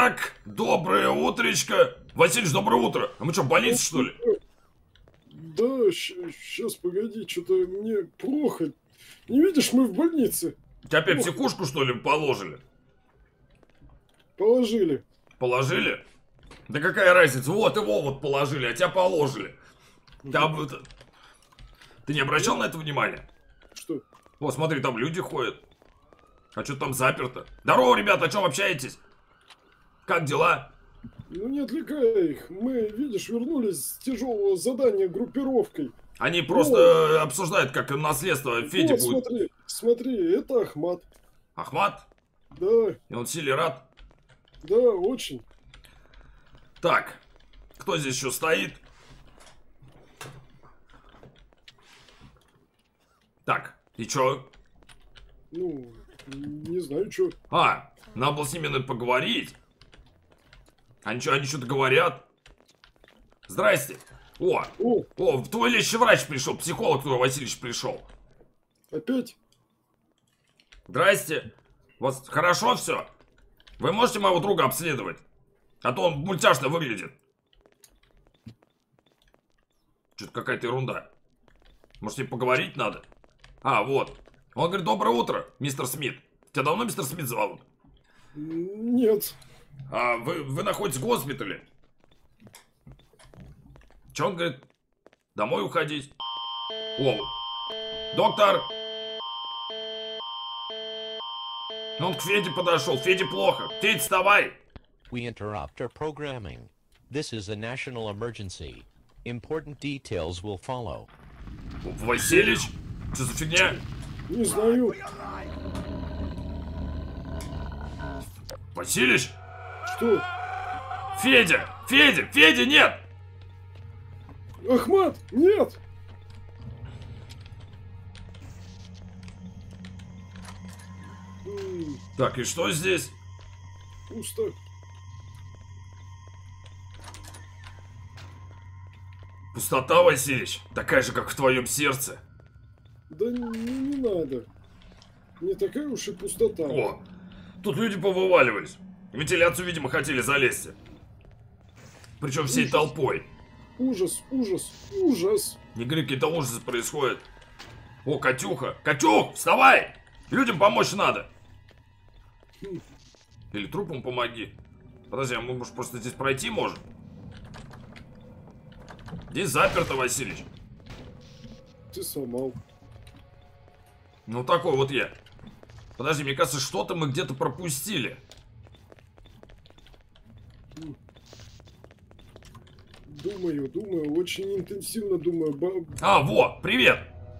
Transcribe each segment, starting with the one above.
Так, доброе утречко. Васильевич, доброе утро. А мы что, в больнице, что ли? Да, сейчас, погоди, что-то мне плохо. Не видишь, мы в больнице. Тебя опять психушку, что ли, положили? Положили. Положили? Да какая разница? Вот его вот положили, а тебя положили. Ты не обращал на это внимания? Что? Вот, смотри, там люди ходят. А что там заперто? Здорово, ребята, о чем общаетесь? Как дела? Ну не отвлекай их. Мы, видишь, вернулись с тяжелого задания группировкой. Они просто обсуждают, как наследство Феде вот, будет. смотри, это Ахмат. Ахмат? Да, И он силе рад? да, очень. Так, кто здесь еще стоит? Так, и чё? Ну, не знаю, что. Надо было с ними наверное, поговорить. Они что-то говорят? Здрасте. О, твой лечащий врач пришел, психолог твой Васильевич пришел. Опять? Здрасте. У вас хорошо все? Вы можете моего друга обследовать? А то он мультяшно выглядит. Что-то какая-то ерунда. Может, тебе поговорить надо? Вот. Он говорит, доброе утро, мистер Смит. Тебя давно мистер Смит зовут? Нет. Вы находитесь в госпитале? Че он говорит? Домой уходить? Доктор! Он к Феде подошел. Феде плохо. Федь, вставай! We interrupt our programming. This is a national emergency. Important details will follow. Васильевич? Что за фигня? Не знаю. Васильевич? Что? Федя! Федя, нет! Ахмат, нет! Так, и что здесь? Пусто. Пустота, Васильевич, такая же, как в твоем сердце. Да не надо. Не такая уж и пустота. Тут люди повываливались. Вентиляцию, видимо, хотели залезть. Причем всей толпой. Ужас. Не говори, какие-то ужасы происходят. Катюха! Катюх, вставай! Людям помочь надо. Или трупам помоги. Подожди, мы, может, просто здесь пройти можем? Здесь заперто, Васильевич. Ты сломал. Ну, такой вот я. Подожди, мне кажется, что-то мы где-то пропустили. Думаю, очень интенсивно думаю. Привет!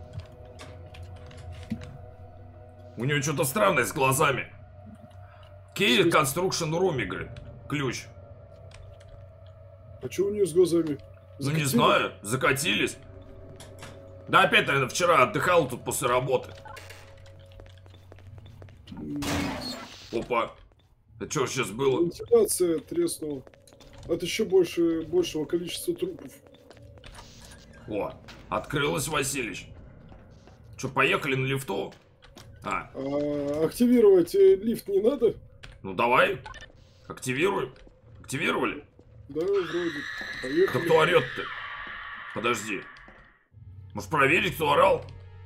У него что-то странное с глазами. Key Construction Room, говорит. Ключ. А что у нее с глазами? Ну не знаю, закатились. Да опять, наверное, вчера отдыхал тут после работы. Опа. Это что сейчас было? Вентиляция треснула. От еще большего количества трупов. Открылась, Васильевич. Что, поехали на лифту? Активировать лифт не надо? Ну давай. Активируем. Активировали? Да, вроде. Поехали. Да кто орет-то? Подожди. Может проверить, кто орал?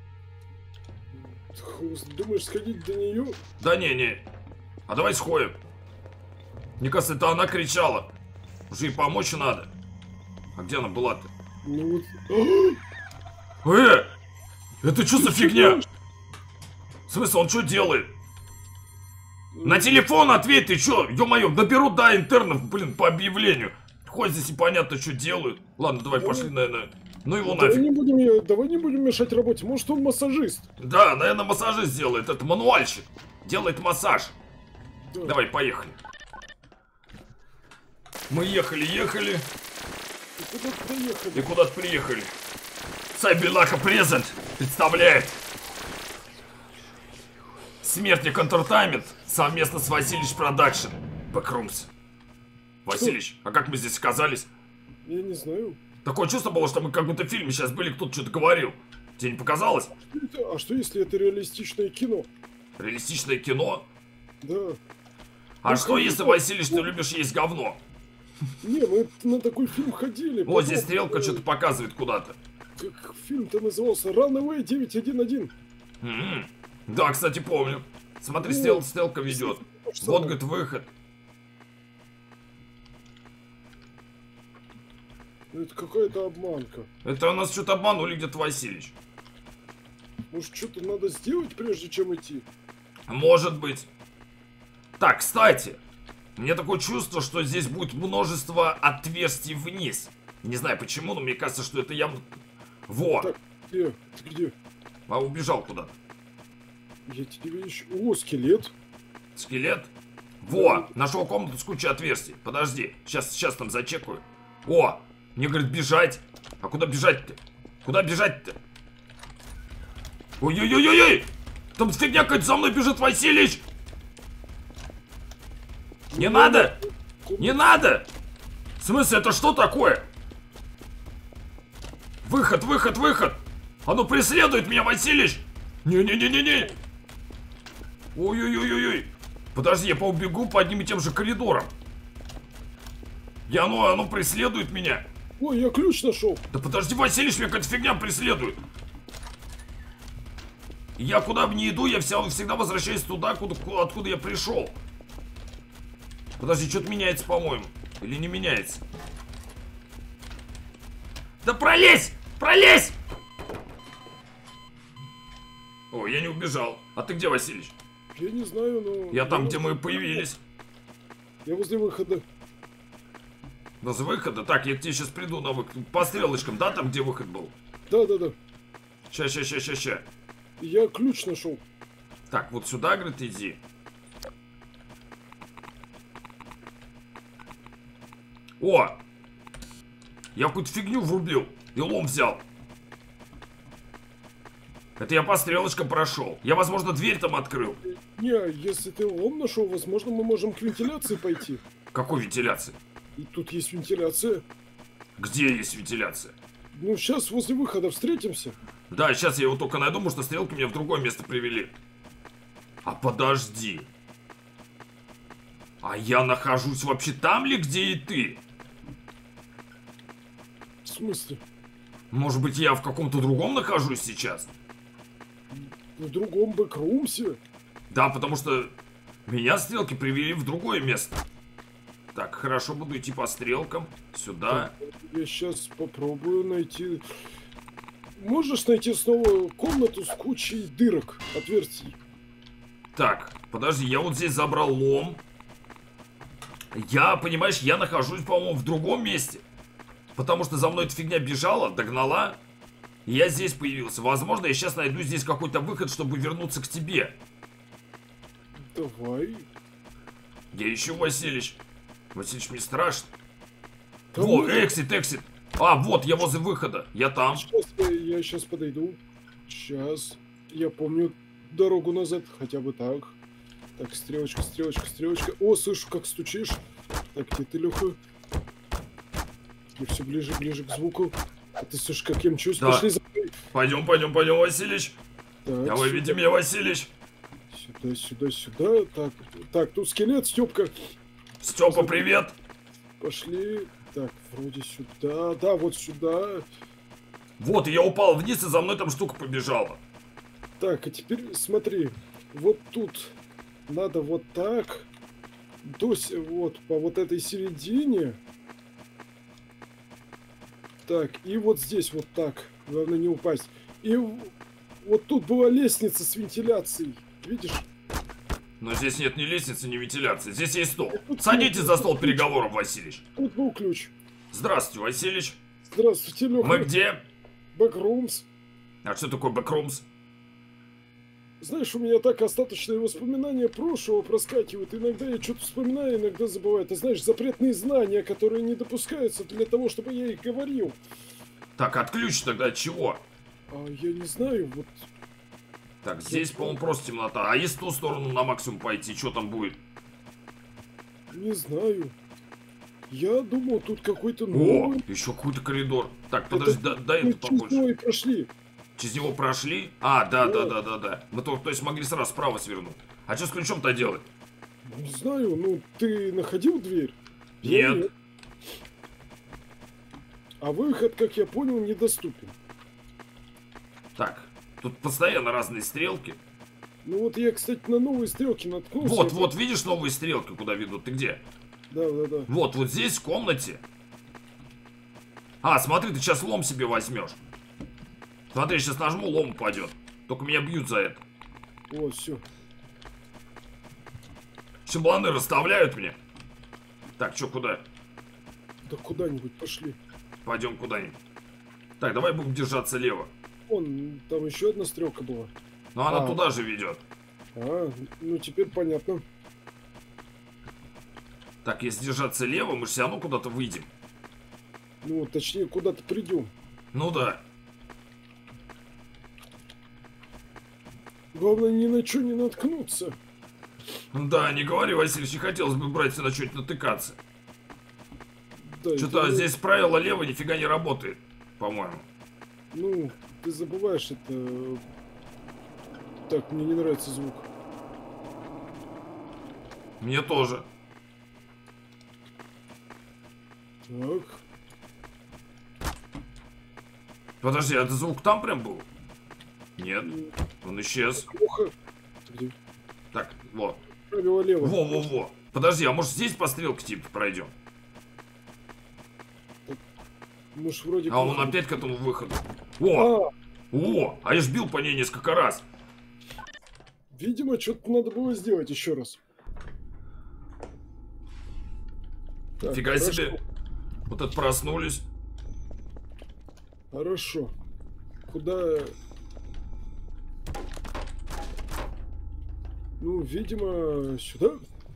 Думаешь, сходить до нее? Да не. А давай сходим. Мне кажется, это она кричала. Уже ей помочь надо. А где она была-то? Ну вот. Это что за фигня? В смысле, он что делает? На телефон ответь, ты что? Ё-моё, наберу, интернов, по объявлению. Ходят здесь непонятно, что делают. Ладно, давай, пошли, наверное. Ну его нафиг. Давай не будем мешать работе. Может, он массажист? Да, наверное, массажист делает. Это мануальщик. Делает массаж. Да. Давай, поехали. Мы ехали. И куда-то приехали. Сайбелака Презент представляет Смертник Entertainment совместно с Васильевич Продакшн. Бэкрумс. Васильевич, а как мы здесь оказались? Я не знаю. Такое чувство было, что мы в каком-то фильме сейчас были, кто-то что-то говорил. Тебе не показалось? А что если это реалистичное кино? Реалистичное кино? Да. А Ну, что если, Василич, ты любишь есть говно? Не, мы на такой фильм ходили. Вот здесь потом, стрелка что-то показывает куда-то. Как фильм-то назывался? Runaway 911. Да, кстати, помню. Смотри, Вот. стрелка ведет. То же Вот, самое. говорит, выход. Это какая-то обманка. Это у нас что-то обманули где-то, Василич. Может, что-то надо сделать, прежде чем идти? Может быть. Так, кстати, мне такое чувство, что здесь будет множество отверстий вниз. Не знаю почему, но мне кажется, что это явно... Во! Так, где? Ты где? А убежал куда-то. Я тебя ищу. О, скелет. Скелет? Во! Нашел комнату с кучей отверстий. Подожди, сейчас там зачекаю. О! Мне говорят бежать. А куда бежать-то? Куда бежать-то? Ой-ой-ой-ой! Там фигня какая-то за мной бежит, Василич! Не надо! Не надо! В смысле, это что такое? Выход, выход, выход! Оно преследует меня, Василич! Не-не-не-не-не! Ой-ой-ой-ой-ой! Подожди, я побегу по одним и тем же коридорам. Оно преследует меня. Ой, я ключ нашел. Да подожди, Василич, меня какая-то фигня преследует. Я куда бы ни иду, я всегда возвращаюсь туда, откуда я пришел. Подожди, что-то меняется, по-моему. Или не меняется? Да пролезь! Пролезь! О, я не убежал. А ты где, Василич? Я не знаю, но... Я там, где мы появились. Я возле выхода. С выхода? Так, я к тебе сейчас приду на выход. По стрелочкам, да, там, где выход был? Да-да-да. Ща. Я ключ нашел. Так, вот сюда, говорит, иди. О! Я какую-то фигню врубил и лом взял. Это я по стрелочкам прошел. Я, возможно, дверь там открыл. Не, если ты лом нашел, возможно, мы можем к вентиляции пойти. Какой вентиляции? И тут есть вентиляция. Где есть вентиляция? Ну, сейчас возле выхода встретимся. Да, сейчас я его только найду, потому что стрелки меня в другое место привели. А подожди. А я нахожусь вообще там ли, где и ты? В смысле? Может быть, я в каком-то другом нахожусь сейчас? В другом бэкрумсе? Да, потому что меня стрелки привели в другое место. Так, хорошо, буду идти по стрелкам. Сюда. Я сейчас попробую найти... Можешь найти снова комнату с кучей дырок, отверстий? Так, подожди, я вот здесь забрал лом. Я, понимаешь, я нахожусь, по-моему, в другом месте. Потому что за мной эта фигня бежала, догнала. И я здесь появился. Возможно, я сейчас найду здесь какой-то выход, чтобы вернуться к тебе. Давай. Я ищу, Василич. Василич, мне страшно. Да Во, мы- эксит. А, вот, я возле выхода. Я там. Я сейчас подойду. Сейчас. Я помню дорогу назад, хотя бы так. Так, стрелочка. О, слышу, как стучишь. Так, где ты, Леха? Я все ближе к звуку. А ты слышишь, как я мчусь? Да. Пошли за мной. Пойдем, Василич. Так, Я выведи сюда, меня, Василич. сюда. Так, тут скелет, Степка. Степа, привет. Пошли. Так, вроде сюда. Да, вот сюда. Вот, я упал вниз, и за мной там штука побежала. Так, а теперь смотри. Вот тут надо вот так. Вот по вот этой середине. Так, и вот здесь вот так. Главное не упасть. И вот тут была лестница с вентиляцией. Видишь? Но здесь нет ни лестницы, ни вентиляции. Здесь есть стол. Садитесь за стол переговоров, Василич. Тут был ключ. Здравствуйте, Василич. Здравствуйте, Леха. Мы где? Бэкрумс. А что такое бэкрумс? Знаешь, у меня так остаточные воспоминания прошлого проскакивают. Иногда я что-то вспоминаю, иногда забываю. Ты знаешь, запретные знания, которые не допускаются для того, чтобы я их говорил. Так, от ключ тогда от чего? А я не знаю, вот... Так, здесь, по-моему, просто темнота. А если в ту сторону на максимум пойти, что там будет? Не знаю. Я думал, тут какой-то О, новый... еще какой-то коридор. Так, подожди, дай Мы это через побольше. него и прошли. Через него прошли? А, да. Мы то есть могли сразу справа свернуть. А что с ключом-то делать? Не знаю, ну ты находил дверь? Нет. А выход, как я понял, недоступен. Так, тут постоянно разные стрелки. Ну вот я, кстати, на новые стрелки наткнулся. Вот, Это- вот, видишь новые стрелки, куда ведут? Ты где? Да, да, да. Вот здесь, в комнате. А, смотри, ты сейчас лом себе возьмешь. Смотри, сейчас нажму, лом упадет. Только меня бьют за это. Вот, все. Шаблоны расставляют мне. Так, что, куда? Да куда-нибудь пошли. Пойдем куда-нибудь. Так, давай будем держаться лево. Вон, там еще одна стрелка была. Но она А. туда же ведет. А, ну теперь понятно. Так, если держаться лево, мы же все равно куда-то выйдем. Ну, точнее, куда-то придем. Ну да. Главное, ни на что не наткнуться. Да, не говори, Васильевич, не хотелось бы брать на что-нибудь натыкаться. Да, Что-то это- здесь правило лево нифига не работает, по-моему. Ну, ты забываешь это... Так, мне не нравится звук. Мне тоже. Так. Подожди, а это звук там прям был? Нет, он исчез. Плохо. Где? Так, вот. Правило лево. Во-во-во. Подожди, а может здесь по стрелке типа пройдем? Может, вроде... А он плохо. опять к этому выходу. О! А, О! А я ж бил по ней несколько раз. видимо, что-то надо было сделать еще раз. Так, Фига хорошо. себе. Вот это проснулись. Хорошо. Куда... Ну, видимо, сюда?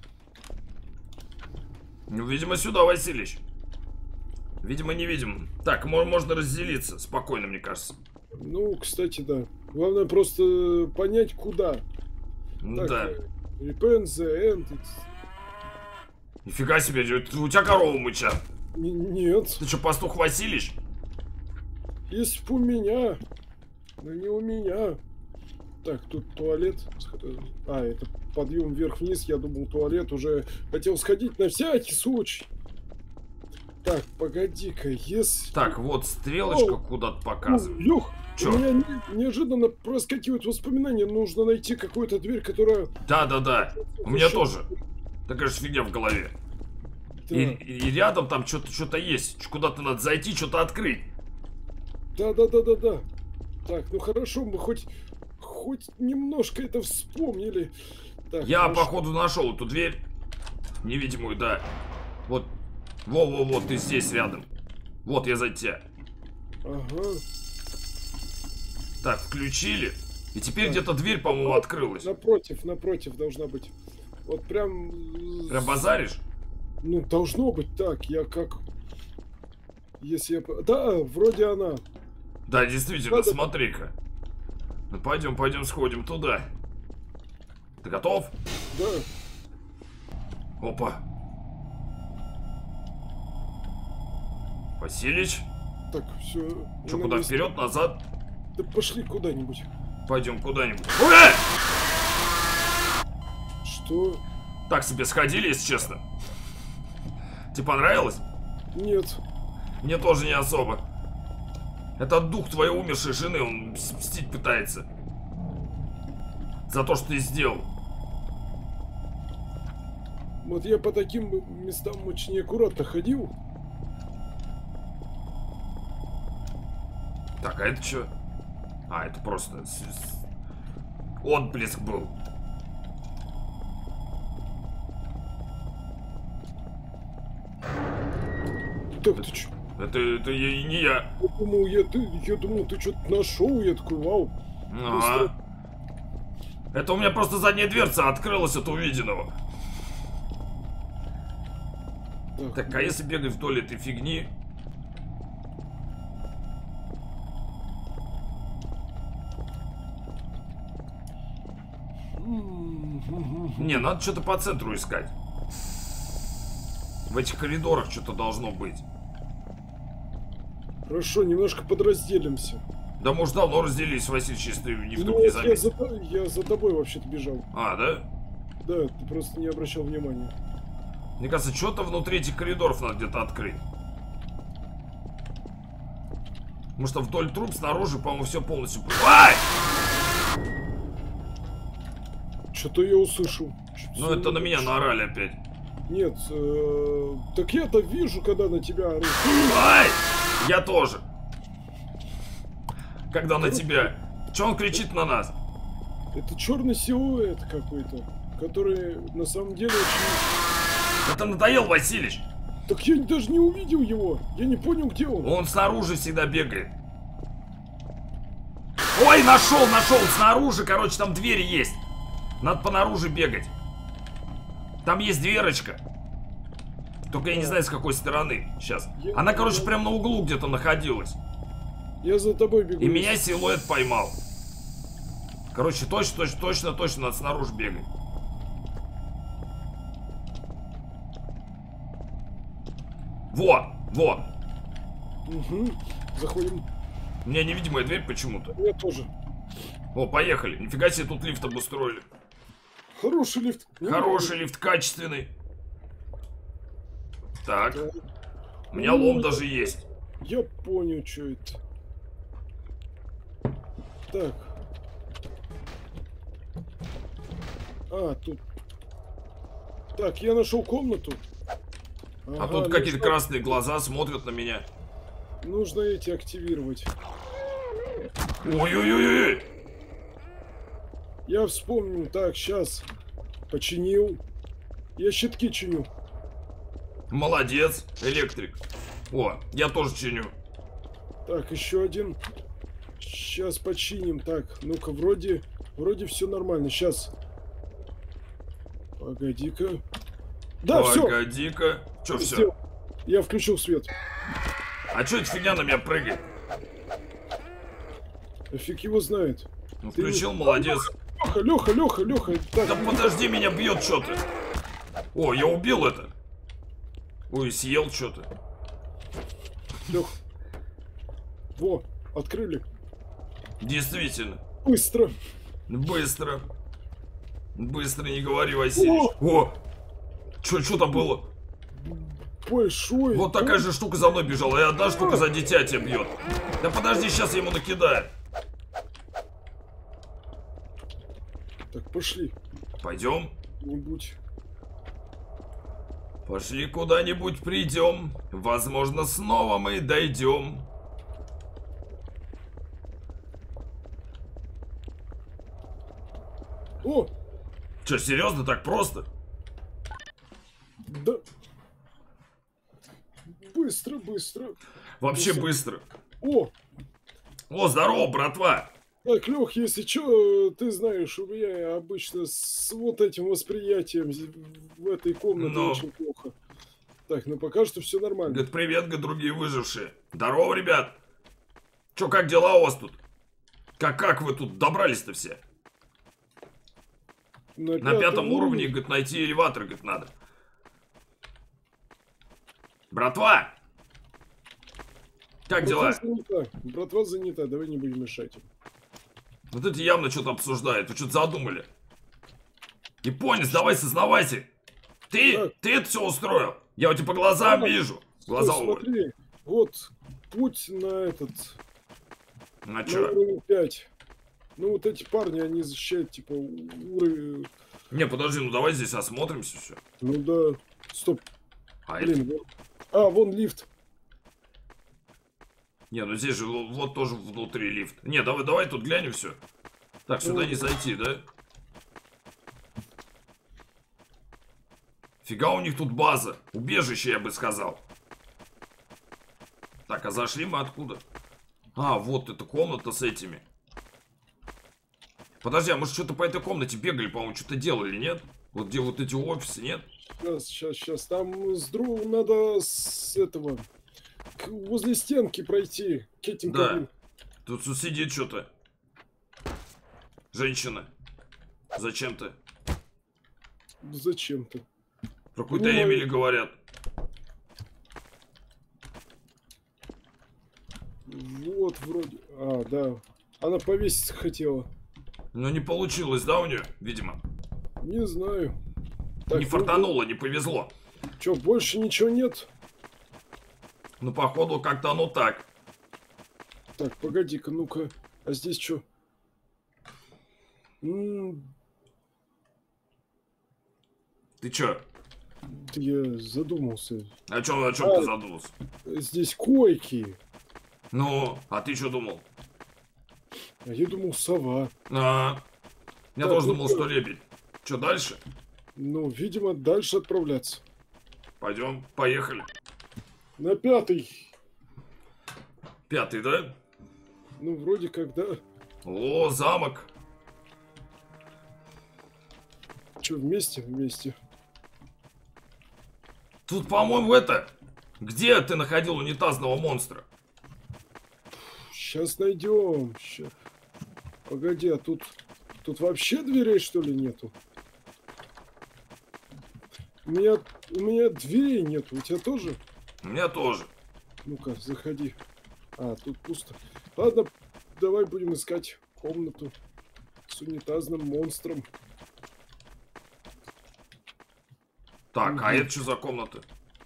Ну, видимо, сюда, Васильевич. Видимо, не видим. Так, можно разделиться. Спокойно, мне кажется. Ну, кстати, да. Главное просто понять, куда. Так, Да. Repent the end. Нифига себе, это у тебя корова мычат. Нет. Ты что, пастух Васильевич? Если б у меня. Но не у меня. Так, тут туалет. А, это подъем вверх-вниз. Я думал, туалет. Уже хотел сходить на всякий случай. Так, погоди-ка, если... Так, вот стрелочка О, куда-то показывает. Лёх, Чё? у меня неожиданно проскакивают воспоминания. Нужно найти какую-то дверь, которая... Да-да-да. У меня Ещё- тоже. Такая же фигня в голове. Да, И рядом там что-то есть. Куда-то надо зайти, что-то открыть. да. Так, ну хорошо, мы хоть немножко это вспомнили. Так, Я, хорошо. походу, нашел эту дверь. Невидимую, да. Вот. Во-во-во, ты здесь рядом. Вот я за тебя. Ага. Так, включили. И теперь Так. где-то дверь, по-моему, открылась. Напротив должна быть. Вот прям... Прям базаришь? Ну, должно быть так. Я как... Если я... Да, вроде она. Да, действительно, Да-да. смотри-ка. Ну, пойдем, сходим туда. Ты готов? Да. Опа. Василич? Так, все. Че, куда, вперед, назад? Да пошли куда-нибудь. Пойдем куда-нибудь. Ура! Что? Так себе сходили, если честно. Тебе понравилось? Нет. Мне тоже не особо. Это дух твоей умершей жены, он мстить пытается. За то, что ты сделал. Вот я по таким местам очень аккуратно ходил. Так, а это что? А, это просто отблеск был. Так, ты чё? Это не я. Я думал, ты что-то нашел. Я такой, вау. Ага. Это у меня просто задняя дверца открылась от увиденного. Так, а если бегать вдоль этой фигни? Не, надо что-то по центру искать. В этих коридорах что-то должно быть. Хорошо, немножко подразделимся. Да, может, давно разделились, Василий, если ты Ну, вдруг не вот заметил. я за тобой вообще-то бежал. А, да? Да, ты просто не обращал внимания. Мне кажется, что-то внутри этих коридоров надо где-то открыть. Потому что вдоль труб снаружи, по-моему, все полностью... Ай! Что-то я услышал. Ну, это на меня наорали опять. Нет, так я-то вижу, когда на тебя орут. Ай! Я тоже. Когда на тебя. Че он кричит на нас? Это черный силуэт какой-то, который на самом деле очень... Это надоел, Василич. Так я даже не увидел его. Я не понял, где он. Он снаружи всегда бегает. Ой, нашел. Снаружи, короче, там двери есть. Надо понаружи бегать. Там есть дверочка. Только я не знаю, с какой стороны. Сейчас. Она, короче, прям на углу где-то находилась. Я за тобой бегу. И меня силуэт поймал. Короче, точно надо снаружи бегать. Во. Угу. Заходим. У меня невидимая дверь почему-то. Я тоже. О, поехали. Нифига себе тут лифт обустроили. Хороший лифт. Хороший лифт, качественный. Так. Да. У меня лом даже есть. Я понял, что это. Так. Тут. Так, я нашел комнату. А тут какие-то красные глаза смотрят на меня. Нужно эти активировать. Ой-ой-ой-ой. Я вспомнил. Так, сейчас. Починил. Я щитки чиню. Молодец, электрик. О, я тоже чиню. Так, еще один. Сейчас починим. Так, ну-ка, вроде все нормально. Сейчас. Погоди-ка. Да, все. Погоди-ка. Че все? Я включил свет. А что эта фигня на меня прыгает? Фиг его знает. Ну, включил, молодец. Леха. Так, Да подожди, меня бьет что-то. О, я убил это. Ой, съел что-то. Лех. Во, открыли. Действительно. Быстро. Быстро, не говори, Василий. О! Что там было? Большой. Вот такая же штука за мной бежала, и одна штука за дитя тебя бьет. Да подожди, сейчас я ему накидаю. Так, пошли. Пойдем. Не-нибудь. Пошли куда-нибудь придем. Возможно, снова мы дойдем. О! Че, серьезно, так просто? Да. Быстро. Вообще Быстро. быстро. О! Здорово, братва. Так, Лех, если что, ты знаешь, у меня обычно с вот этим восприятием в этой комнате Ну. очень плохо. Так, ну пока что все нормально. Говорит, привет, говорит, другие выжившие. Здорово, ребят. Че, как дела у вас тут? Как вы тут добрались-то все? На пятом уровне, говорит, найти элеватор, говорит, надо. Братва! Как дела? Братва занята, давай не будем мешать им. Вот эти явно что-то обсуждают, вы что-то задумали. Японец, давай сознавайся. Ты это все устроил? Я у тебя по глазам вижу. Глаза уволь. Смотри, вот путь на этот... На На чё? уровень 5. Ну вот эти парни, они защищают, типа, уровень... Не, подожди, ну давай здесь осмотримся все. Ну да. Стоп. А Блин, это... вон лифт. Не, ну здесь же вот тоже внутри лифт. Не, давай тут глянем все. Так, сюда не зайти, да? Фига у них тут база. Убежище, я бы сказал. Так, а зашли мы откуда? Вот эта комната с этими. Подожди, а мы что-то по этой комнате бегали, по-моему, что-то делали, нет? Вот где вот эти офисы, нет? Сейчас. Там надо с этого... возле стенки пройти. К этим Да. кабинам. Тут сидит что-то. Женщина. Зачем-то. Зачем-то. Про какую-то Ну, Эмили говорят. Вот, вроде... да. Она повеситься хотела. Но не получилось, да, у нее, видимо? Не знаю. Не фартануло, не повезло. Чё, больше ничего нет? Ну, походу, как-то оно так. Так, погоди-ка, ну-ка. А здесь что? Ты чё? Я задумался. О чем ты задумался? Здесь койки. Ну, а ты что думал? А я думал, сова. Я Так, тоже ну думал, что? что лебедь. Что дальше? Ну, видимо, дальше отправляться. Пойдем, поехали. На 5-й. 5-й, да? Ну, вроде как, да. О, замок. Че, вместе? Вместе. Тут, по-моему, это... Где ты находил унитазного монстра? Сейчас найдем. Погоди, а тут вообще дверей, что ли, нету? У меня дверей нету, у тебя тоже? У меня тоже. Ну-ка, заходи. А, тут пусто. Ладно, давай будем искать комнату с унитазным монстром. Так, а это что за комната?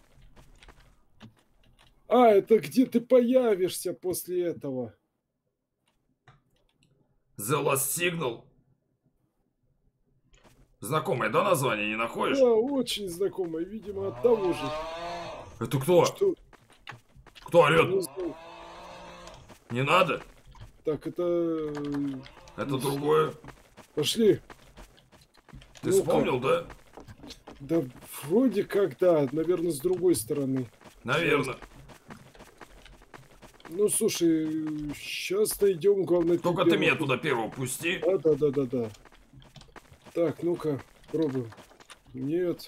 А, это где ты появишься после этого? The Last Signal. Знакомое, да, название не находишь? Да, очень знакомое, видимо, от того же. Это кто? Что? Кто Не орет? знаю. Не надо? Так, это... Это другое. Пошли. Ты Ну-ка. вспомнил, да? Да, вроде как, да. Наверное, с другой стороны. Наверное. Ну, слушай, сейчас найдем, главное... Только ты меня туда первого пусти. Да. Так, ну-ка, пробуем. Нет.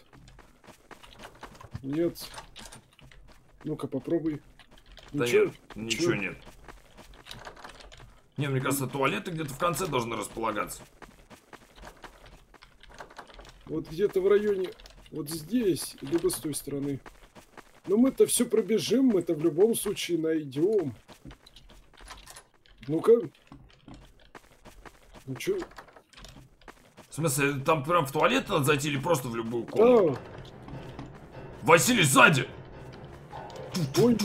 Нет. Ну-ка, попробуй. Да Ничего? нет, ничего нет. Не, мне кажется, туалеты где-то в конце должны располагаться. Вот где-то в районе... Вот здесь, либо с той стороны. Но мы-то все пробежим, мы-то в любом случае найдем. Ну-ка. Ну чё? В смысле, там прям в туалет надо зайти или просто в любую комнату? Да. Василий, сзади! Ой.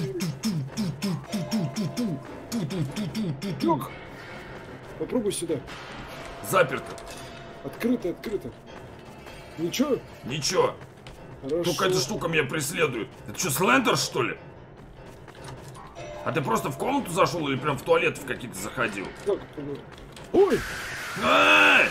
Лёг. Попробуй сюда. Заперто. Открыто. Ничего? Ничего. Хорошо. Только эта штука меня преследует. Это что, Слендер, что ли? А ты просто в комнату зашел или прям в туалет в какие-то заходил? Так, ой! Эй!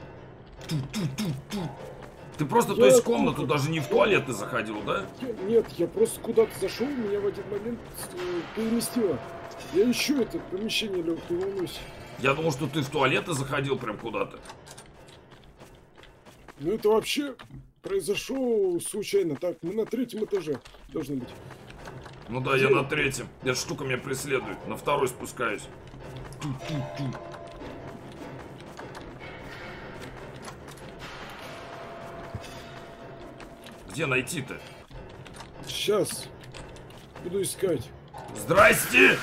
Ты просто, то есть, в комнату, даже не в туалет ты заходил, да? Нет, я просто куда-то зашел, меня в один момент переместило. Я ищу это помещение, Лёг, не волнуйся. Я думал, что ты в туалет и заходил прям куда-то. Ну это вообще произошло случайно. Так, мы на 3-м этаже должны быть. Ну да, я на 3-м. Эта штука меня преследует. На 2-й спускаюсь. Где найти-то? Сейчас. Буду искать. Здрасте!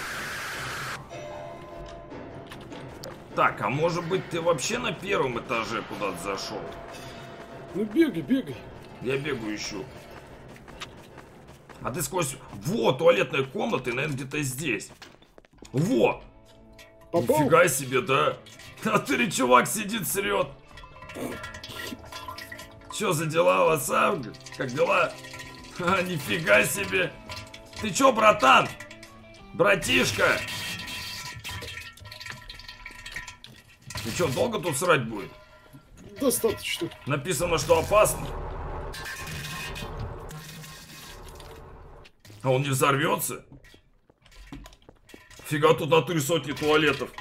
Так, а может быть ты вообще на 1-м этаже куда-то зашел? Ну бегай. Я бегаю ищу. А ты сквозь... Во, туалетная комната, и, наверное, где-то здесь. Во! Попал? Нифига себе, да? А ты, чувак, сидит, срет. Чё за дела у вас, а? Как дела? А, нифига себе. Ты чё, братан? Братишка? Ты чё, долго тут срать будет? Достаточно. Написано, что опасно. А он не взорвется? Фига, тут на 3 сотни туалетов.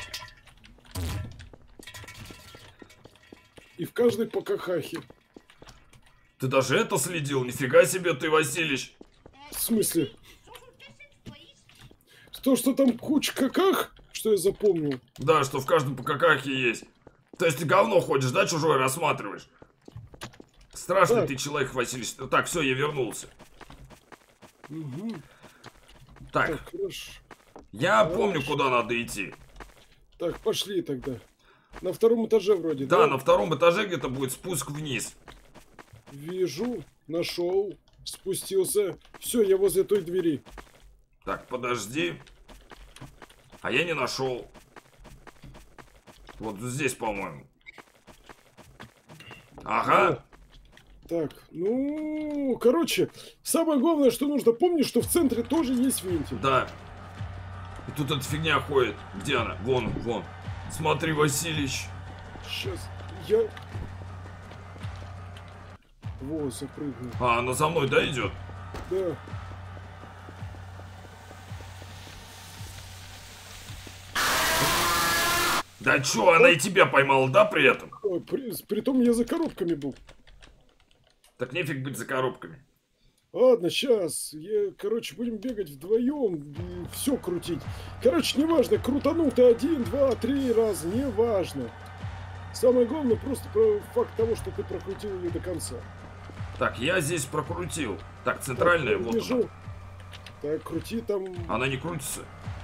И в каждой по какахе. Ты даже это следил? Нифига себе ты, Василич. В смысле? То, что там куча каках, что я запомнил. Да, что в каждом по какахе есть. То есть ты говно ходишь, да, чужое рассматриваешь? Страшный Так. ты человек, Василич. Так, все, я вернулся. Угу. Так, Так, хорошо. я Хорошо. помню, куда надо идти. Так, пошли тогда. На 2-м этаже вроде, Да, на 2-м этаже где-то будет спуск вниз. Вижу, нашел, спустился. Все, я возле той двери. Так, подожди. А я не нашел. Вот здесь, по-моему. Ага. Так, ну, короче, самое главное, что нужно помнить, что в центре тоже есть вентиль. Да. И тут эта фигня ходит. Где она? Вон, вон. Смотри, Василич. Сейчас, я... Во, запрыгнул. А, она за мной, да, идет? Да. Да чё, она и тебя поймала, да, при этом? Притом я за коробками был. Так нефиг быть за коробками. Ладно, сейчас. Короче, будем бегать вдвоем и все крутить. Короче, неважно, крутанул ты 1, 2, 3 раза, неважно. Самое главное просто факт того, что ты прокрутил ее до конца. Так, я здесь прокрутил. Так, центральная, так, вот бежу. она. Так, крути там. Она не крутится.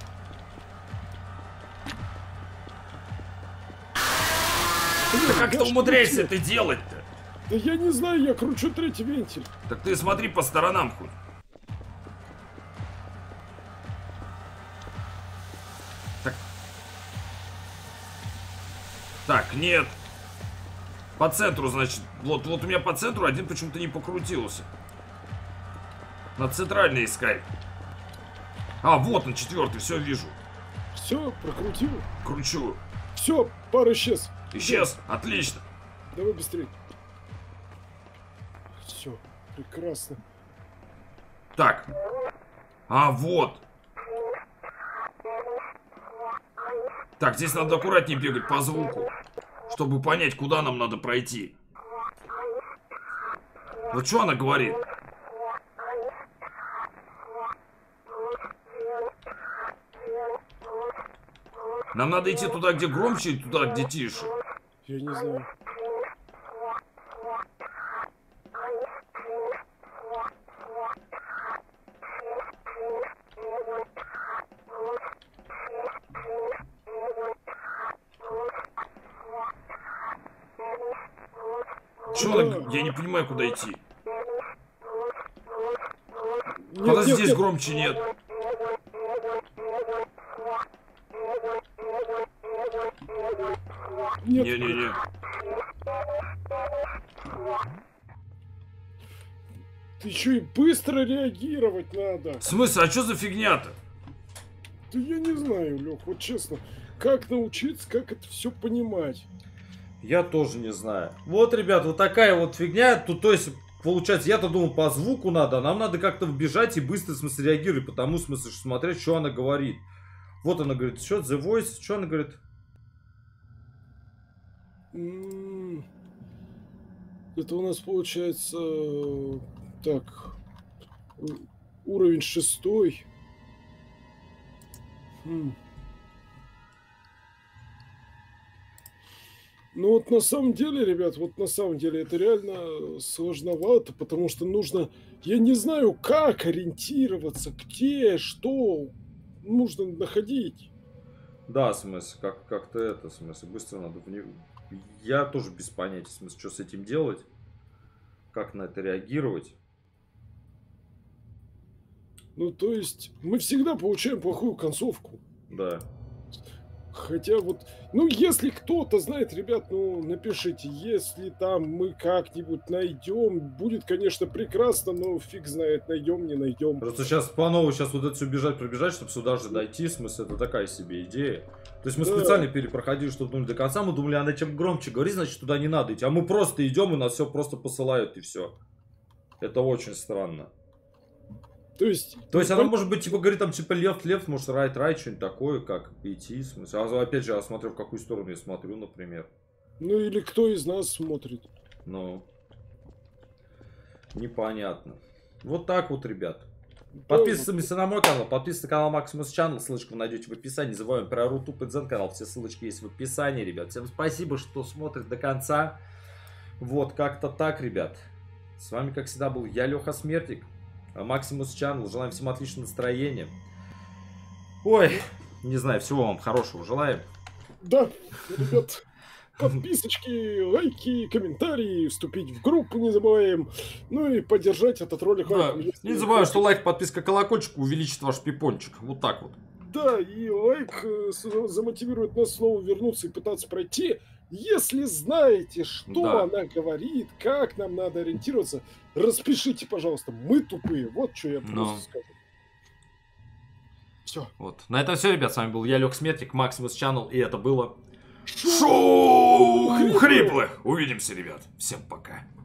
Блин, Да как я ты ж умудряешься крутил. это делать-то? Да я не знаю, я кручу третий вентиль. Так ты смотри по сторонам хоть. Так, нет. По центру, значит. Вот у меня по центру один почему-то не покрутился. Надо центральный искать. А, вот он, четвертый, все вижу. Все, прокрутил. Кручу. Все, пар исчез. Исчез? Отлично. Давай быстрее. Все, прекрасно. Так. А, вот. Так, здесь надо аккуратнее бегать по звуку, чтобы понять, куда нам надо пройти. Вот что она говорит? Нам надо идти туда, где громче, и туда, где тише. Я не знаю. Чё она... Я не понимаю, куда идти. Нет, Когда нет, здесь нет. громче нет. Нет. Не-не-не. Ты еще и быстро реагировать надо. В смысле, а что за фигня-то? Да я не знаю, Лех, вот честно. Как научиться, как это все понимать? Я тоже не знаю. Вот, ребят, вот такая вот фигня. Тут, то есть, получается, я-то думал, по звуку надо, а нам надо как-то вбежать и быстро, в смысле, реагировать. Потому, в смысле, смотреть, что она говорит. Вот она говорит, что, The Voice, что она говорит? Это у нас получается... Так... Уровень 6. Ну вот на самом деле, ребят, вот на самом деле это реально сложновато, потому что нужно, я не знаю, как ориентироваться, где, что нужно находить. Да, в смысле, как-то это, в смысле, быстро надо в него... Я тоже без понятия, в смысле, что с этим делать, как на это реагировать. Ну, то есть, мы всегда получаем плохую концовку. Да. Хотя вот, ну, если кто-то знает, ребят, ну, напишите, если там мы как-нибудь найдем, будет, конечно, прекрасно, но фиг знает, найдем, не найдем. Просто сейчас по новой, сейчас вот это все бежать, пробежать, чтобы сюда же дойти, в смысле, это такая себе идея. То есть мы Да. специально перепроходили, чтобы думали до конца, мы думали, она чем громче говорит, значит, туда не надо идти. А мы просто идем, и нас все просто посылают, и все. Это очень странно. То есть Она может быть, типа, говорит, там, типа, left, может, right, что-нибудь такое, как идти, в смысле. А опять же, я смотрю, в какую сторону я смотрю, например. Ну, или кто из нас смотрит. Ну, непонятно. Вот так вот, ребят. Да, Подписывайтесь на мой канал, подписывайтесь на канал Maximus Channel, ссылочку вы найдете в описании. Не забываем про Рутуб и Дзен канал, все ссылочки есть в описании, ребят. Всем спасибо, что смотрите до конца. Вот, как-то так, ребят. С вами, как всегда, был я, Леха Смертик, Maximus Channel. Желаем всем отличного настроения. Ой, не знаю, всего вам хорошего желаем. Да, ребят. подписочки, лайки, комментарии, вступить в группу не забываем. Ну и поддержать этот ролик Да, лайком. если не забывай, что лайк, подписка, колокольчик увеличит ваш пипончик. Вот так вот. Да, и лайк замотивирует нас снова вернуться и пытаться пройти. Если знаете, что Да. она говорит, как нам надо ориентироваться, распишите, пожалуйста. Мы тупые. Вот что я просто Ну. скажу. Все. Вот. На этом все, ребят. С вами был я, Лех Смертник, Максимус Channel, и это было Шоу Хриплых. Увидимся, ребят. Всем пока.